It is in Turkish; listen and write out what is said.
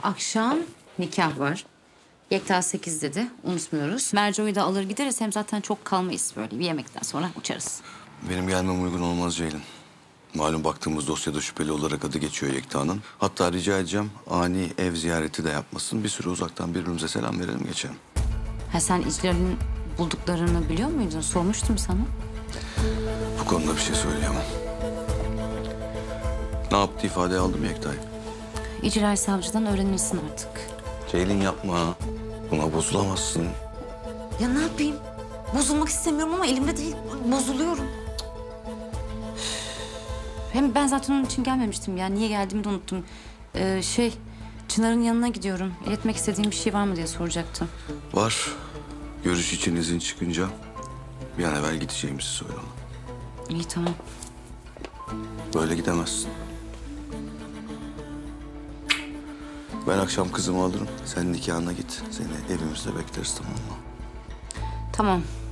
Akşam nikah var. Yekta 8 dedi, unutmuyoruz. Merco'yu da alır gideriz, hem zaten çok kalmayız böyle. Bir yemekten sonra uçarız. Benim gelmem uygun olmaz Ceylin. Malum baktığımız dosyada şüpheli olarak adı geçiyor Yekta'nın. Hatta rica edeceğim ani ev ziyareti de yapmasın. Bir süre uzaktan birbirimize selam verelim geçelim. Ha, sen İclal'in bulduklarını biliyor muydun? Sormuştum sana. Bu konuda bir şey söyleyemem. Ne yaptı, ifade aldım Yekta'yı. İclal savcıdan öğrenilsin artık. Ceylin yapma. Buna bozulamazsın. Ya ne yapayım? Bozulmak istemiyorum ama elimde değil. Bozuluyorum. Hem ben zaten onun için gelmemiştim. Yani niye geldiğimi de unuttum. Çınar'ın yanına gidiyorum. İletmek istediğim bir şey var mı diye soracaktım. Var. Görüş için izin çıkınca bir an evvel gideceğimizi söyle ona. İyi, tamam. Böyle gidemezsin. Ben akşam kızımı alırım. Sen nikahına git. Seni evimizde bekleriz, tamam mı? Tamam.